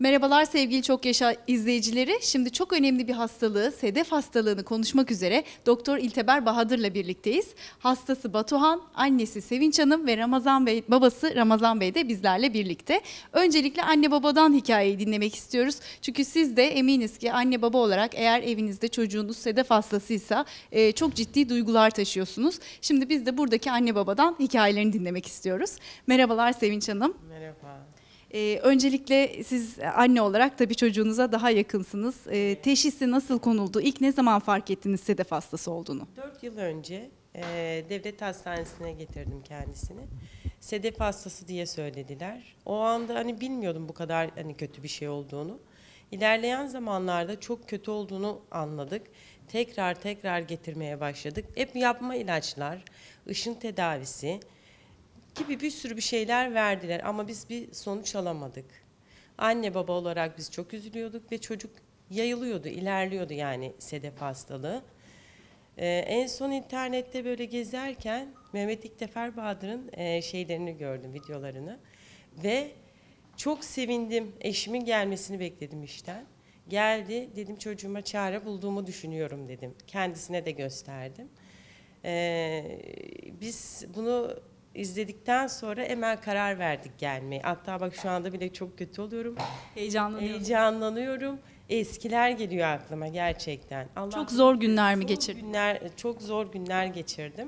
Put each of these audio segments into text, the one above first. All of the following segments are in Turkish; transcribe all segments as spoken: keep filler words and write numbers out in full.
Merhabalar sevgili Çok Yaşa izleyicileri. Şimdi çok önemli bir hastalığı, sedef hastalığını konuşmak üzere Doktor İlteber Bahadır'la birlikteyiz. Hastası Batuhan, annesi Sevinç Hanım ve Ramazan Bey, babası Ramazan Bey de bizlerle birlikte. Öncelikle anne babadan hikayeyi dinlemek istiyoruz. Çünkü siz de eminiz ki anne baba olarak eğer evinizde çocuğunuz sedef hastasıysa e, çok ciddi duygular taşıyorsunuz. Şimdi biz de buradaki anne babadan hikayelerini dinlemek istiyoruz. Merhabalar Sevinç Hanım. Merhaba. Ee, öncelikle siz anne olarak tabii çocuğunuza daha yakınsınız. Ee, teşhisi nasıl konuldu? İlk ne zaman fark ettiniz sedef hastası olduğunu? Dört yıl önce e, devlet hastanesine getirdim kendisini. Sedef hastası diye söylediler. O anda hani bilmiyordum bu kadar hani kötü bir şey olduğunu. İlerleyen zamanlarda çok kötü olduğunu anladık. Tekrar tekrar getirmeye başladık. Hep yapma ilaçlar, ışın tedavisi gibi bir sürü bir şeyler verdiler ama biz bir sonuç alamadık. Anne baba olarak biz çok üzülüyorduk ve çocuk yayılıyordu, ilerliyordu yani sedef hastalığı. Ee, en son internette böyle gezerken Mehmet İktefer Bahadır'ın e, şeylerini gördüm, videolarını ve çok sevindim. Eşimin gelmesini bekledim işten. Geldi, dedim çocuğuma çare bulduğumu düşünüyorum dedim. Kendisine de gösterdim. Ee, biz bunu izledikten sonra hemen karar verdik gelmeye. Hatta bak şu anda bile çok kötü oluyorum. Heyecanlanıyorum. Heyecanlanıyorum. Eskiler geliyor aklıma gerçekten. Allah Çok zor günler mi çok geçirdin? Günler, çok zor günler geçirdim.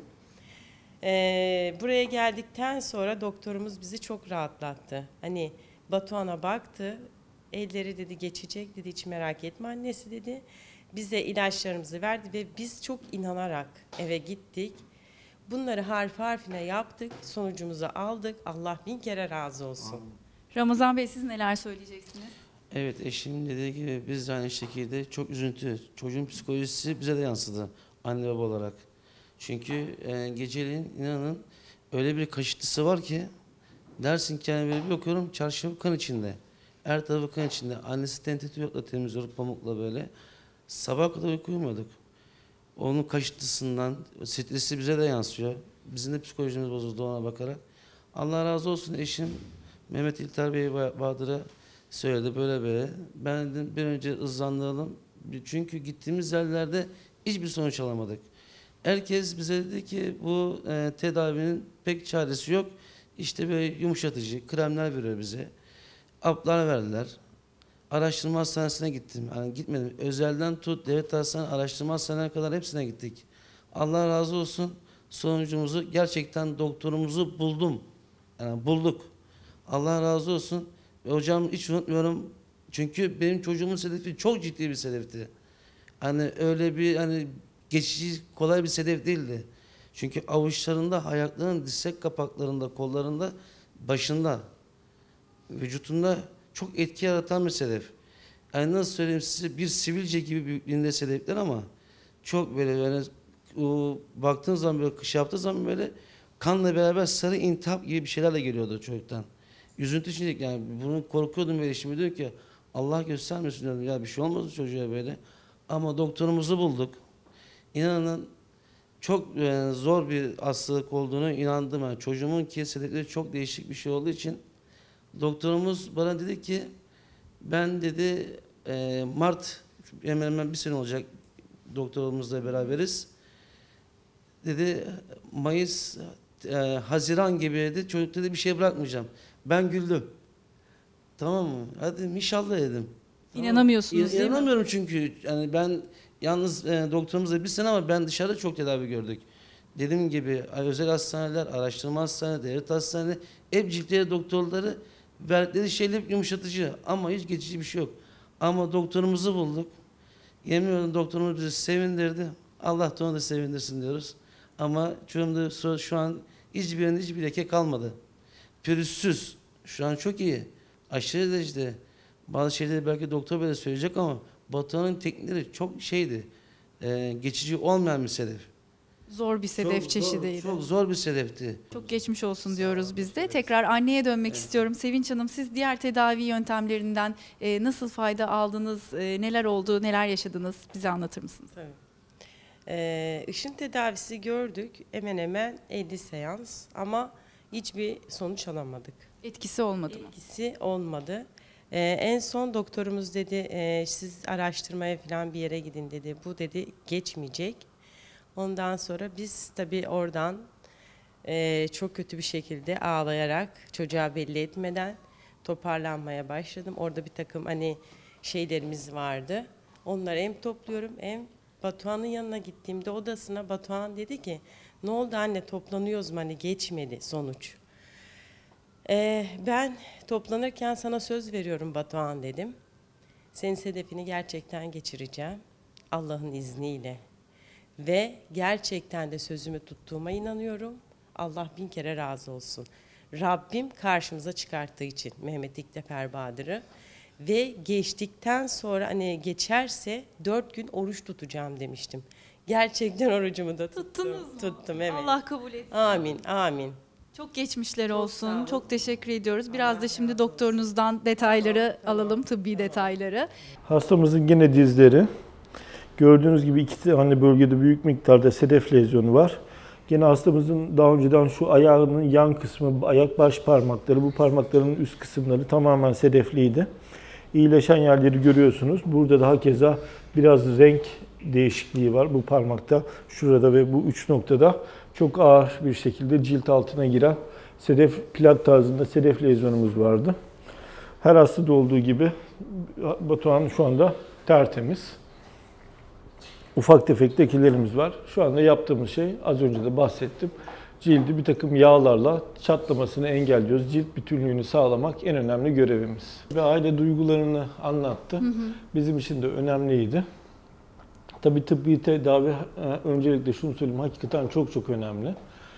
Ee, buraya geldikten sonra doktorumuz bizi çok rahatlattı. Hani Batuhan'a baktı. Elleri dedi geçecek dedi, hiç merak etme annesi dedi. Bize ilaçlarımızı verdi ve biz çok inanarak eve gittik. Bunları harf harfine yaptık, sonucumuzu aldık. Allah bin kere razı olsun. Ramazan Bey siz neler söyleyeceksiniz? Evet, eşimin dediği gibi biz de aynı şekilde çok üzüntü. Çocuğun psikolojisi bize de yansıdı anne baba olarak. Çünkü e, geceliğin inanın öyle bir kaşıntısı var ki dersin ki yani böyle bir bakıyorum çarşafı kan içinde. Her tarafı kan içinde. Annesi tentetiyotla temizliyor pamukla böyle. Sabah kadar uyku uyumuyorduk. Onun kaşıntısından stresi bize de yansıyor. Bizim de psikolojimiz bozuldu ona bakarak. Allah razı olsun eşim Mehmet İlter Bey Bahadır'a söyledi böyle böyle. Ben dedim bir önce hızlandıralım. Çünkü gittiğimiz yerlerde hiçbir sonuç alamadık. Herkes bize dedi ki bu e, tedavinin pek çaresi yok. İşte böyle yumuşatıcı kremler veriyor bize. Haplar verdiler. Araştırma hastanesine gittim. Yani gitmedim. Özelden tut, devlet hastanesi, araştırma hastanelerine kadar hepsine gittik. Allah razı olsun. Sonucumuzu gerçekten doktorumuzu buldum. Yani bulduk. Allah razı olsun. Ve hocam hiç unutmuyorum. Çünkü benim çocuğumun sedefi çok ciddi bir sedefti. Hani öyle bir hani geçici kolay bir sedef değildi. Çünkü avuçlarında, ayaklarının dirsek kapaklarında, kollarında, başında, vücutunda çok etki yaratan bir sedef. Yani nasıl söyleyeyim size bir sivilce gibi büyüklüğünde sedefler ama çok böyle yani o, baktığın zaman böyle kış yaptığı zaman böyle kanla beraber sarı intihap gibi bir şeylerle geliyordu çocuktan. Üzüntü içindeydik yani bunu korkuyordum böyle şimdi diyor ki Allah göstermesin diyorum ya bir şey olmaz çocuğa böyle. Ama doktorumuzu bulduk. İnanın çok e, zor bir hastalık olduğunu inandım. Yani çocuğumun ki sedefleri çok değişik bir şey olduğu için doktorumuz bana dedi ki ben dedi e, Mart hemen hemen bir sene olacak doktorumuzla beraberiz. Dedi Mayıs e, Haziran gibi dedi çocuk dedi bir şey bırakmayacağım. Ben güldüm. Tamam mı? Hadi inşallah dedim. Tamam. İnanamıyorsunuz İn- değil mi? İnanamıyorum çünkü yani ben yalnız e, doktorumuzla bir sene ama ben dışarıda çok tedavi gördük. Dediğim gibi özel hastaneler, araştırma hastaneleri, devlet hastaneleri hep ciltleri doktorları verdikleri şeyler hep yumuşatıcı ama hiç geçici bir şey yok. Ama doktorumuzu bulduk. Yemin ediyorum doktorumuz bizi sevindirdi. Allah da onu da sevindirsin diyoruz. Ama çocuğumda şu- şu an hiçbir yerinde hiçbir leke kalmadı. Pürüzsüz. Şu an çok iyi. Aşırı derecede. Bazı şeyleri belki doktor böyle söyleyecek ama Batuhan'ın teknikleri çok şeydi. Ee, geçici olmayan bir sedef. Zor bir sedef Çok çeşidiydi. Zor, çok zor bir sedefti. Çok geçmiş olsun diyoruz biz de. Tekrar anneye dönmek istiyorum. Sevinç Hanım siz diğer tedavi yöntemlerinden e, nasıl fayda aldınız, e, neler oldu, neler yaşadınız bize anlatır mısınız? Tabii. Ee, ışın tedavisi gördük hemen hemen elli seans ama hiçbir sonuç alamadık. Etkisi olmadı mı? Etkisi olmadı. Ee, en son doktorumuz dedi e, siz araştırmaya falan bir yere gidin dedi. Bu dedi geçmeyecek. Ondan sonra biz tabii oradan e, çok kötü bir şekilde ağlayarak çocuğa belli etmeden toparlanmaya başladım. Orada bir takım hani şeylerimiz vardı. Onları hem topluyorum hem Batuhan'ın yanına gittiğimde odasına Batuhan dedi ki ne oldu anne toplanıyoruz mu hani geçmedi sonuç. Ee, ben toplanırken sana söz veriyorum Batuhan dedim. Senin hedefini gerçekten geçireceğim Allah'ın izniyle. Ve gerçekten de sözümü tuttuğuma inanıyorum. Allah bin kere razı olsun. Rabbim karşımıza çıkarttığı için Mehmet İktefer Bahadır'ı. Ve geçtikten sonra hani geçerse dört gün oruç tutacağım demiştim. Gerçekten orucumu da tuttum. Tuttunuz mu? Tuttum evet. Allah kabul etsin. Amin, amin. Çok geçmişler sağ olsun. olun. Çok teşekkür ediyoruz. Biraz da şimdi doktorunuzdan detayları alalım, tıbbi detayları. Hastamızın gene dizleri. Gördüğünüz gibi iki tane bölgede büyük miktarda sedef lezyonu var. Gene hastamızın daha önceden şu ayağının yan kısmı, ayak baş parmakları, bu parmakların üst kısımları tamamen sedefliydi. İyileşen yerleri görüyorsunuz. Burada da hakeza biraz renk değişikliği var bu parmakta. Şurada ve bu üç noktada çok ağır bir şekilde cilt altına giren sedef plak tarzında sedef lezyonumuz vardı. Her hastada olduğu gibi Batuhan şu anda tertemiz. Ufak tefek lekelerimiz var. Şu anda yaptığımız şey az önce de bahsettim. Cildi bir takım yağlarla çatlamasını engelliyoruz. Cilt bütünlüğünü sağlamak en önemli görevimiz. Ve aile duygularını anlattı. Hı hı. Bizim için de önemliydi. Tabii tıbbi tedavi, öncelikle şunu söyleyeyim, hakikaten çok çok önemli.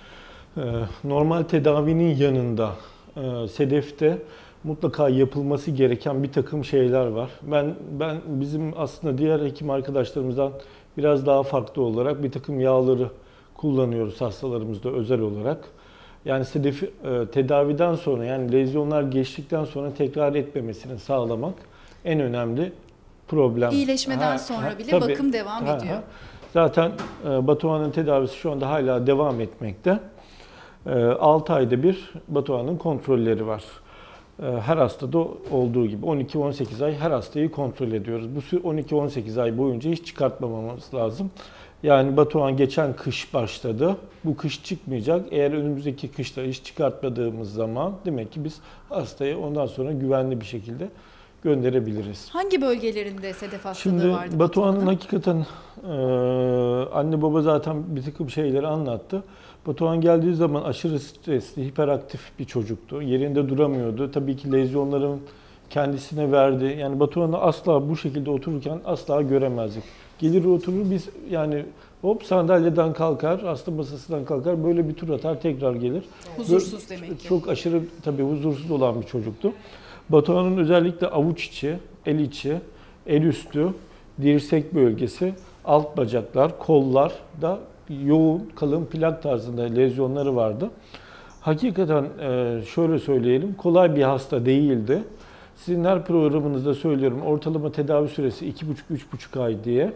Normal tedavinin yanında sedefte mutlaka yapılması gereken bir takım şeyler var. Ben ben bizim aslında diğer hekim arkadaşlarımızdan biraz daha farklı olarak bir takım yağları kullanıyoruz hastalarımızda özel olarak. Yani sedef e, tedaviden sonra, yani lezyonlar geçtikten sonra tekrar etmemesini sağlamak en önemli problem. İyileşmeden Ha, sonra ha, bile tabii. bakım devam Ha, ediyor. ha. Zaten e, Batuhan'ın tedavisi şu anda hala devam etmekte. E, altı ayda bir Batuhan'ın kontrolleri var. Her hastada olduğu gibi on iki on sekiz ay her hastayı kontrol ediyoruz. Bu on iki on sekiz ay boyunca hiç çıkartmamamız lazım. Yani Batuhan geçen kış başladı. Bu kış çıkmayacak. Eğer önümüzdeki kışta hiç çıkartmadığımız zaman demek ki biz hastayı ondan sonra güvenli bir şekilde gönderebiliriz. Hangi bölgelerinde sedef hastalığı Şimdi vardı? Batuhan'ın hakikaten e, anne baba zaten bir takım şeyleri anlattı. Batuhan geldiği zaman aşırı stresli, hiperaktif bir çocuktu. Yerinde duramıyordu. Tabii ki lezyonların kendisine verdi. Yani Batuhan'ı asla bu şekilde otururken asla göremezdik. Gelir oturur, biz yani hop sandalyeden kalkar, hasta masasından kalkar, böyle bir tur atar, tekrar gelir. Huzursuz demek ki. Çok aşırı tabii huzursuz olan bir çocuktu. Batuhan'ın özellikle avuç içi, el içi, el üstü, dirsek bölgesi, alt bacaklar, kollar da yoğun, kalın plak tarzında lezyonları vardı. Hakikaten şöyle söyleyelim, kolay bir hasta değildi. Sizin her programınızda söylüyorum, ortalama tedavi süresi iki buçuk üç buçuk ay diye.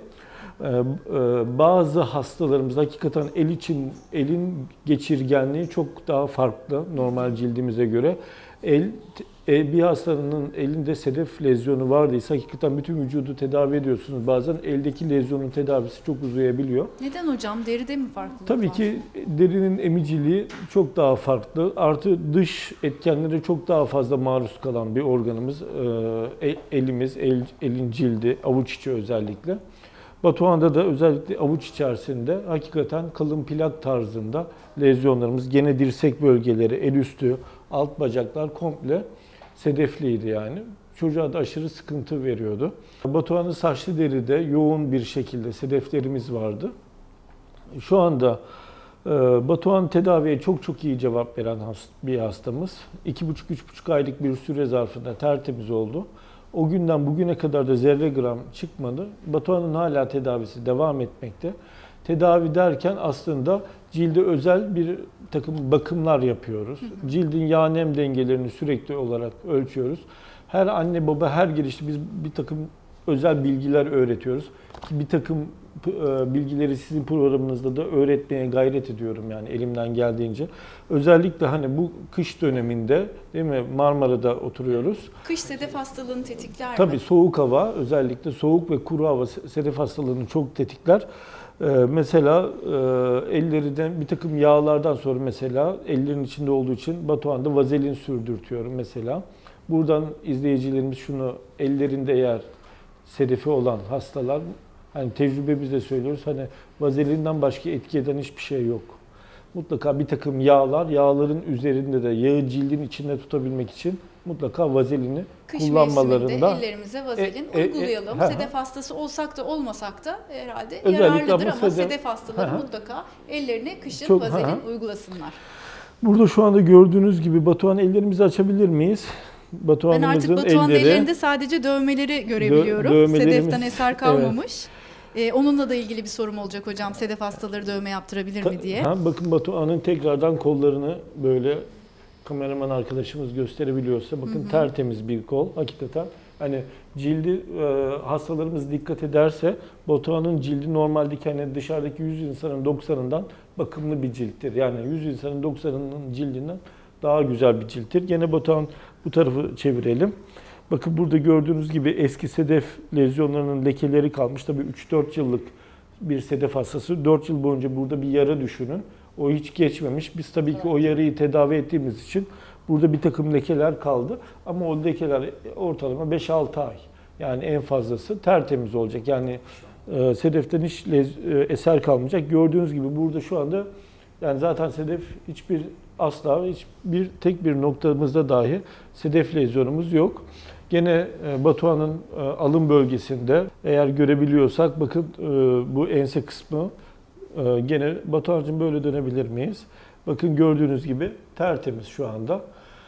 Bazı hastalarımız hakikaten el için, elin geçirgenliği çok daha farklı normal cildimize göre. El, bir hastanın elinde sedef lezyonu vardıysa hakikaten bütün vücudu tedavi ediyorsunuz. Bazen eldeki lezyonun tedavisi çok uzayabiliyor. Neden hocam? Deride mi farklılık Tabii var? ki derinin emiciliği çok daha farklı. Artı dış etkenlere çok daha fazla maruz kalan bir organımız. Elimiz, el, elin cildi, avuç içi özellikle. Batuhan'da da özellikle avuç içerisinde hakikaten kalın plak tarzında lezyonlarımız, gene dirsek bölgeleri, el üstü, alt bacaklar komple sedefliydi yani. Çocuğa da aşırı sıkıntı veriyordu. Batuhan'ın saçlı deride yoğun bir şekilde sedeflerimiz vardı. Şu anda Batuhan tedaviye çok çok iyi cevap veren bir hastamız. iki buçuk üç buçuk aylık bir süre zarfında tertemiz oldu. O günden bugüne kadar da zerre gram çıkmadı. Batuhan'ın hala tedavisi devam etmekte. Tedavi derken aslında cilde özel bir takım bakımlar yapıyoruz. Cildin yağ nem dengelerini sürekli olarak ölçüyoruz. Her anne baba her girişte biz bir takım özel bilgiler öğretiyoruz. Ki bir takım e, bilgileri sizin programınızda da öğretmeye gayret ediyorum yani elimden geldiğince. Özellikle hani bu kış döneminde değil mi Marmara'da oturuyoruz. Kış sedef hastalığını tetikler mi? Tabii soğuk hava, özellikle soğuk ve kuru hava sedef hastalığını çok tetikler. Ee, mesela e, ellerden bir takım yağlardan sonra mesela ellerin içinde olduğu için Batuhan'da vazelin sürdürtüyorum mesela. Buradan izleyicilerimiz şunu, ellerinde eğer sedefi olan hastalar, hani tecrübemizle söylüyoruz, hani vazelinden başka etki eden hiçbir şey yok. Mutlaka bir takım yağlar, yağların üzerinde de yağı cildin içinde tutabilmek için mutlaka vazelini Kış kullanmalarında. mevsiminde ellerimize vazelin E, e, e, uygulayalım. ha, ha. Sedef hastası olsak da olmasak da herhalde Özellikle yararlıdır ama ama sedef- sedef hastaları Ha, ha. mutlaka ellerine kışın Çok- vazelin ha, ha. uygulasınlar. Burada şu anda gördüğünüz gibi Batuhan, ellerimizi açabilir miyiz? Ben Batuhan'ımızın artık Batuhan'ın elleri. ellerinde sadece dövmeleri görebiliyorum. dövmelerimiz- Sedeften eser kalmamış. Ee, onunla da ilgili bir sorum olacak hocam. Sedef hastaları dövme yaptırabilir mi diye. Ha, bakın Batuhan'ın tekrardan kollarını böyle kameraman arkadaşımız gösterebiliyorsa bakın tertemiz bir kol hakikaten. Hani cildi e, hastalarımız dikkat ederse Batuhan'ın cildi normaldeki hani dışarıdaki yüz insanın doksanından bakımlı bir cilttir. Yani yüz insanın doksanının cildinden daha güzel bir cilttir. Gene Batuhan bu tarafı çevirelim. Bakın burada gördüğünüz gibi eski sedef lezyonlarının lekeleri kalmış. Tabii üç dört yıllık bir sedef hastası. dört yıl boyunca burada bir yara düşünün. O hiç geçmemiş. Biz tabii ki o yarayı tedavi ettiğimiz için burada bir takım lekeler kaldı. Ama o lekeler ortalama beş altı ay. Yani en fazlası tertemiz olacak. Yani e, sedeften hiç lez- e, eser kalmayacak. Gördüğünüz gibi burada şu anda yani zaten sedef hiçbir asla hiçbir tek bir noktamızda dahi sedef lezyonumuz yok. Gene e, Batuhan'ın e, alın bölgesinde eğer görebiliyorsak bakın e, bu ense kısmı e, gene Batuhan'cığım böyle dönebilir miyiz? Bakın gördüğünüz gibi tertemiz şu anda.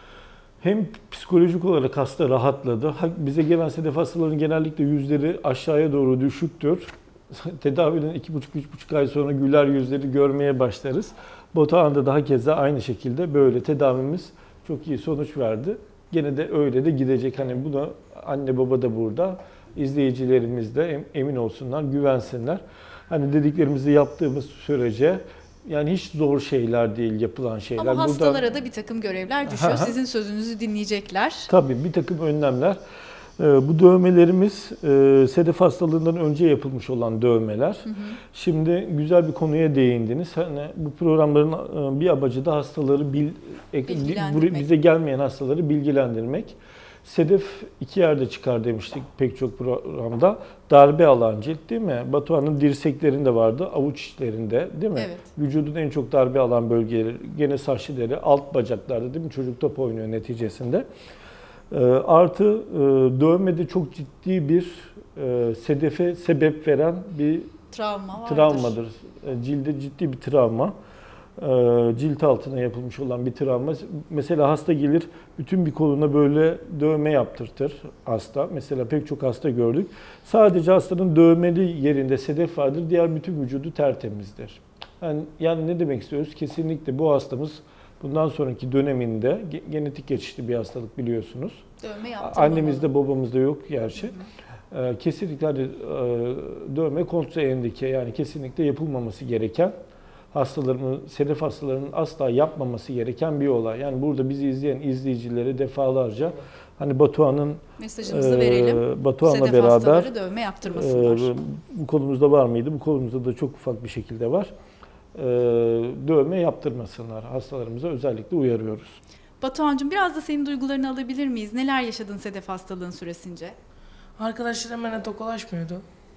Hem psikolojik olarak hasta rahatladı. Ha- Bize gelen sedef hastaların genellikle yüzleri aşağıya doğru düşüktür. Tedavinin iki buçuk üç buçuk ay sonra güler yüzleri görmeye başlarız. Batuhan'da daha keza aynı şekilde böyle tedavimiz çok iyi sonuç verdi. Gene de öyle de gidecek. Hani buna anne baba da burada, izleyicilerimiz de em- emin olsunlar, güvensinler. Hani dediklerimizi yaptığımız sürece yani hiç zor şeyler değil yapılan şeyler. Ama Burada- hastalara da bir takım görevler düşüyor. Ha, ha. Sizin sözünüzü dinleyecekler. Tabii bir takım önlemler. Ee, Bu dövmelerimiz e, sedef hastalığından önce yapılmış olan dövmeler. Hı hı. Şimdi güzel bir konuya değindiniz. Hani bu programların e, bir amacı da hastaları bil, e, Bilgilendirmek. buraya- bize gelmeyen hastaları bilgilendirmek. Sedef iki yerde çıkar demiştik pek çok programda. Darbe alan cilt değil mi? Batuhan'ın dirseklerinde vardı, avuç içlerinde değil mi? Evet. Vücudun en çok darbe alan bölgeleri, gene saçlı deri, alt bacaklarda değil mi? Çocuk top oynuyor neticesinde. Ee, Artı e, dövmede çok ciddi bir e, sedefe sebep veren bir Travma vardır. travmadır. E, Cilde ciddi bir travma. E, Cilt altına yapılmış olan bir travma. Mesela hasta gelir bütün bir koluna böyle dövme yaptırtır hasta. Mesela pek çok hasta gördük. Sadece hastanın dövmeli yerinde sedef vardır. Diğer bütün vücudu tertemizdir. Yani, yani ne demek istiyoruz? Kesinlikle bu hastamız bundan sonraki döneminde ge- genetik geçişli bir hastalık biliyorsunuz. Dövme yaptırmamalı. Annemizde babamızda yok gerçi. Ee, Kesinlikle hani, e, dövme kontraindike yani kesinlikle yapılmaması gereken hastalarının, sedef hastalarının asla yapmaması gereken bir olay. Yani burada bizi izleyen izleyicilere defalarca hani Batuhan'ın Mesajımızı e, verelim. Batuhan'la Sedef beraber hastaları dövme e, yaptırmasınlar. bu kolumuzda var mıydı? Bu kolumuzda da çok ufak bir şekilde var. E, Dövme yaptırmasınlar. Hastalarımıza özellikle uyarıyoruz. Batuhan'cığım biraz da senin duygularını alabilir miyiz? Neler yaşadın sedef hastalığın süresince? Arkadaşlarım benimle tokalaşmıyordu.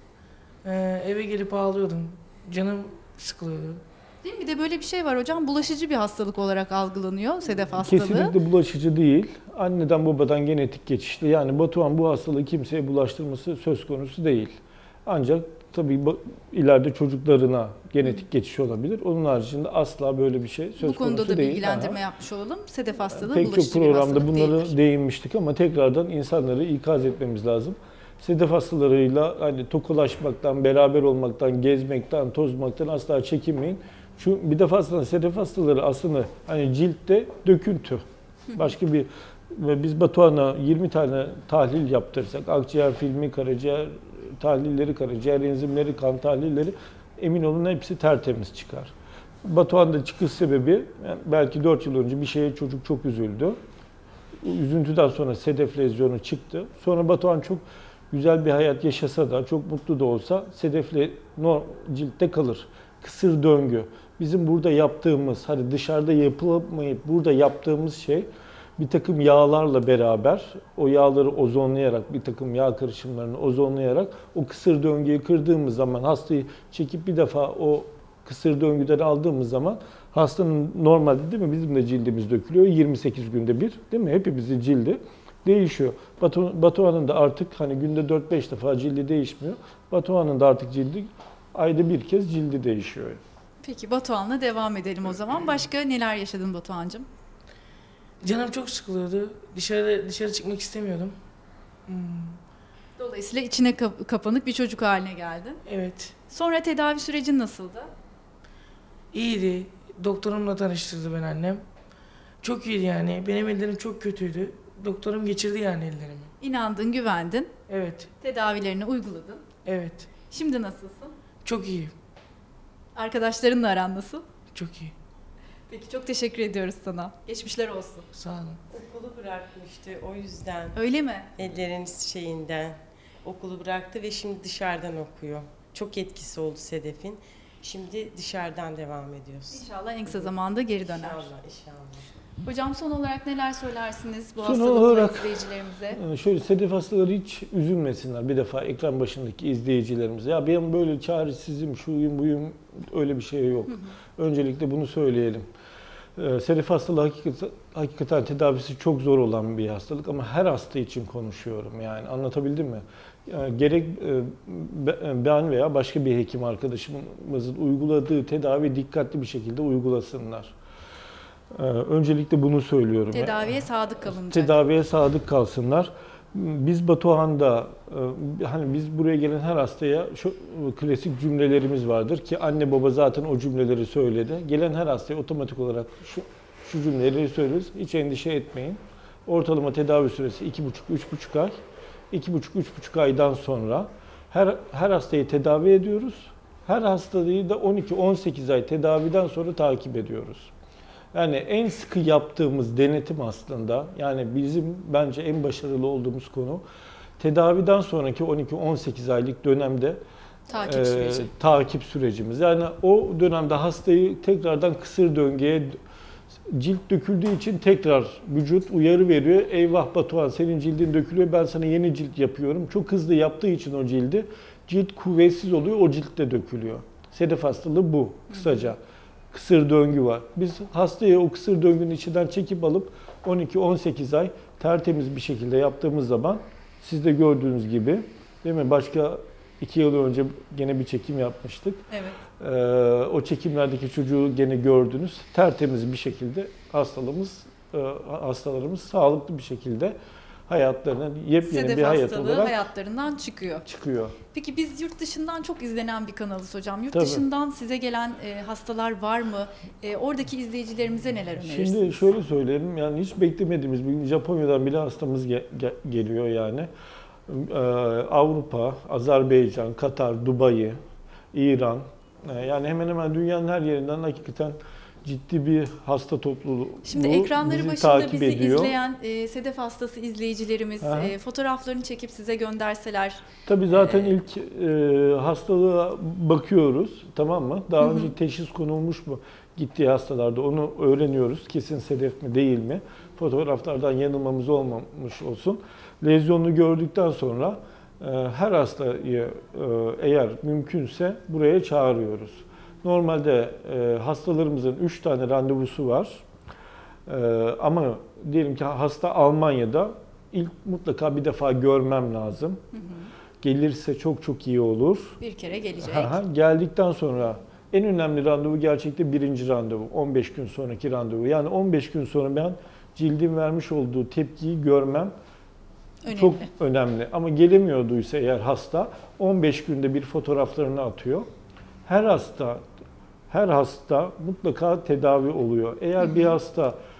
Ee, eve gelip ağlıyordum. Canım sıkılıyordu. Değil mi? Bir de böyle bir şey var hocam. Bulaşıcı bir hastalık olarak algılanıyor sedef hastalığı. Kesinlikle bulaşıcı değil. Anneden babadan genetik geçişli. Yani Batuhan bu hastalığı kimseye bulaştırması söz konusu değil. Ancak tabii bu- ileride çocuklarına genetik geçiş olabilir. Onun haricinde asla böyle bir şey söz Bu konusu konuda da değil. bilgilendirme Aha. yapmış olalım. Sedef hastalığı Pek çok bulaşıcı bir programda hastalık bunları değildir. değinmiştik ama tekrardan insanları ikaz etmemiz lazım. Sedef hastalarıyla hani tokalaşmaktan, beraber olmaktan, gezmekten, tozmaktan asla çekinmeyin. Şu bir defa aslında sedef hastaları aslında hani ciltte döküntü. Başka bir ve biz Batuhan'a yirmi tane tahlil yaptırsak, akciğer filmi, karaciğer tahlilleri, karaciğer enzimleri, kan tahlilleri, emin olun hepsi tertemiz çıkar. Batuhan'da çıkış sebebi, yani belki dört yıl önce bir şeye çocuk çok üzüldü. Üzüntüden sonra sedef lezyonu çıktı. Sonra Batuhan çok güzel bir hayat yaşasa da, çok mutlu da olsa sedefle no, ciltte kalır. Kısır döngü. Bizim burada yaptığımız, hadi dışarıda yapılamayıp burada yaptığımız şey bir takım yağlarla beraber, o yağları ozonlayarak, bir takım yağ karışımlarını ozonlayarak o kısır döngüyü kırdığımız zaman, hastayı çekip bir defa o kısır döngüden aldığımız zaman hastanın normalde değil mi bizim de cildimiz dökülüyor yirmi sekiz günde bir değil mi? Hepimizin cildi değişiyor. Batu, Batuhan'ın da artık hani günde dört beş defa cildi değişmiyor. Batuhan'ın da artık cildi ayda bir kez cildi değişiyor. Peki Batuhan'la devam edelim o zaman. Başka neler yaşadın Batuhan'cığım? Canım çok sıkılıyordu. Dışarı dışarı çıkmak istemiyordum. Hmm, Dolayısıyla içine kap- kapanık bir çocuk haline geldin. evet. Sonra tedavi sürecin nasıldı? İyiydi. Doktorumla tanıştırdı beni annem. Çok iyiydi yani. Benim ellerim çok kötüydü. Doktorum geçirdi yani ellerimi. İnandın, güvendin, Evet. tedavilerini uyguladın. Evet. Şimdi nasılsın? Çok iyi. Arkadaşlarınla aran nasıl? Çok iyi. Peki çok teşekkür ediyoruz sana. Geçmişler olsun. Sağ olun. Okulu bırakmıştı o yüzden. Öyle mi? Ellerin şeyinden okulu bıraktı ve şimdi dışarıdan okuyor. Çok etkisi oldu sedefin. Şimdi dışarıdan devam ediyoruz. İnşallah en kısa zamanda geri döner. İnşallah, inşallah. Hocam son olarak neler söylersiniz bu Son hastalıkla olarak- izleyicilerimize? Yani şöyle sedef hastaları hiç üzülmesinler bir defa ekran başındaki izleyicilerimiz. Ya benim böyle çaresizim, şuyum buyum öyle bir şey yok. Öncelikle bunu söyleyelim. Ee, sedef hastalığı hakikaten, hakikaten tedavisi çok zor olan bir hastalık ama her hasta için konuşuyorum yani anlatabildim mi? Yani gerek e, be- ben veya başka bir hekim arkadaşımızın uyguladığı tedavi dikkatli bir şekilde uygulasınlar. Ee, öncelikle bunu söylüyorum. Tedaviye sadık kalınacak. Tedaviye sadık kalsınlar. Biz Batuhan'da e, hani biz buraya gelen her hastaya şu klasik cümlelerimiz vardır ki anne baba zaten o cümleleri söyledi. Gelen her hastaya otomatik olarak şu şu cümleleri söylüyoruz. Hiç endişe etmeyin. Ortalama tedavi süresi iki buçuk üç buçuk ay. iki buçuk üç buçuk aydan sonra her her hastayı tedavi ediyoruz. Her hastayı da on iki on sekiz ay tedaviden sonra takip ediyoruz. Yani en sıkı yaptığımız denetim aslında, yani bizim bence en başarılı olduğumuz konu tedaviden sonraki on iki on sekiz aylık dönemde Takip e, süreci. takip sürecimiz. Yani o dönemde hastayı tekrardan kısır döngüye, cilt döküldüğü için tekrar vücut uyarı veriyor. Eyvah Batuhan senin cildin dökülüyor, ben sana yeni cilt yapıyorum. Çok hızlı yaptığı için o cildi, cilt kuvvetsiz oluyor, o cilt de dökülüyor. Sedef hastalığı bu kısaca. Kısır döngü var. Biz hastayı o kısır döngünün içinden çekip alıp on iki on sekiz ay tertemiz bir şekilde yaptığımız zaman siz de gördüğünüz gibi değil mi? Başka iki yıl önce gene bir çekim yapmıştık. Evet. Ee, o çekimlerdeki çocuğu gene gördünüz. Tertemiz bir şekilde hastalığımız, e, hastalarımız sağlıklı bir şekilde hayatlarına yepyeni Sedef bir hayat hastalığı olarak hayatlarından çıkıyor. çıkıyor. Peki biz yurt dışından çok izlenen bir kanalız hocam. Yurt Tabii. dışından size gelen e, hastalar var mı? E, oradaki izleyicilerimize neler önerirsiniz? Şimdi şöyle söyleyelim, yani hiç beklemediğimiz bir Japonya'dan bile hastamız ge- ge- geliyor yani. Ee, Avrupa, Azerbaycan, Katar, Dubai, İran, ee, yani hemen hemen dünyanın her yerinden hakikaten ciddi bir hasta topluluğu Şimdi ekranları bizi başında takip bizi ediyor. izleyen e, sedef hastası izleyicilerimiz Aha. e, fotoğraflarını çekip size gönderseler. Tabii zaten Ee, ilk e, hastalığa bakıyoruz, tamam mı? Daha Hı hı. önce teşhis konulmuş mu gittiği hastalarda, onu öğreniyoruz. Kesin sedef mi değil mi? Fotoğraflardan yanılmamız olmamış olsun. Lezyonunu gördükten sonra e, her hastayı e, eğer mümkünse buraya çağırıyoruz. Normalde e, hastalarımızın üç tane randevusu var. E, ama diyelim ki hasta Almanya'da, ilk mutlaka bir defa görmem lazım. Hı hı. Gelirse çok çok iyi olur. Bir kere gelecek. Aha, geldikten sonra en önemli randevu gerçekte birinci randevu. on beş gün sonraki randevu. Yani on beş gün sonra ben cildin vermiş olduğu tepkiyi görmem Önemli. çok önemli. Ama gelemiyorduysa eğer hasta on beş günde bir fotoğraflarını atıyor. Her hasta her hasta mutlaka tedavi oluyor. Eğer bir hasta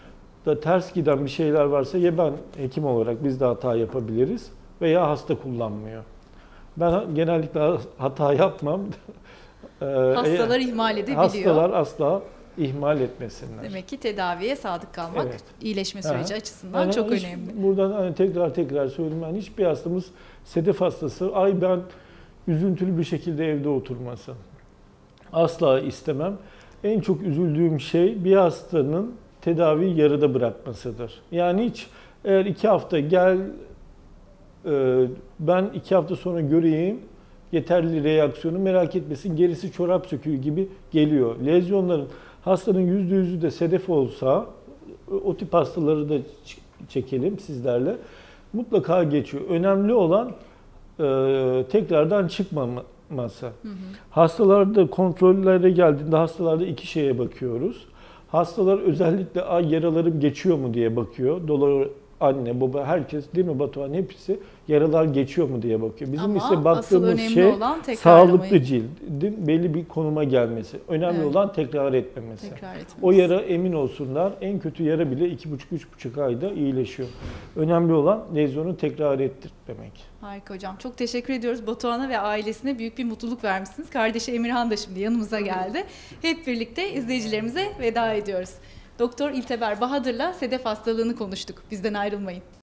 da ters giden bir şeyler varsa ya ben hekim olarak biz de hata yapabiliriz veya hasta kullanmıyor. Ben genellikle hata yapmam. Ee, Hastalar e- ihmal edebiliyor. Hastalar asla ihmal etmesinler. Demek ki tedaviye sadık kalmak Evet. iyileşme süreci Aha. açısından Yani çok hiç- önemli. Buradan hani tekrar tekrar söyleyeyim. Yani hiçbir hastamız sedef hastası, ay ben üzüntülü bir şekilde evde oturmasın. Asla istemem. En çok üzüldüğüm şey bir hastanın tedaviyi yarıda bırakmasıdır. Yani hiç eğer iki hafta gel, e, ben iki hafta sonra göreyim, yeterli reaksiyonu merak etmesin, gerisi çorap söküğü gibi geliyor. Lezyonların hastanın yüzde yüzü de sedef olsa, o tip hastaları da ç- çekelim sizlerle. Mutlaka geçiyor. Önemli olan e, tekrardan çıkmaması. Hı hı. Hastalarda kontrollere geldiğinde hastalarda iki şeye bakıyoruz. Hastalar özellikle ay yaralarım geçiyor mu diye bakıyor. Dolayı anne, baba, herkes değil mi Batuhan, hepsi yaralar geçiyor mu diye bakıyor. Bizim Ama ise asıl baktığımız önemli şey olan tekrarlamayı. sağlıklı cildin belli bir konuma gelmesi. Önemli Evet. olan tekrar etmemesi. Tekrar etmemiz. O yara emin olsunlar. En kötü yara bile iki buçuk üç buçuk ayda iyileşiyor. Önemli olan lezyonu tekrar ettirmek. Harika hocam. Çok teşekkür ediyoruz. Batuhan'a ve ailesine büyük bir mutluluk vermişsiniz. Kardeşi Emirhan da şimdi yanımıza geldi. Hep birlikte izleyicilerimize veda ediyoruz. Doktor İlteber Bahadır'la sedef hastalığını konuştuk. Bizden ayrılmayın.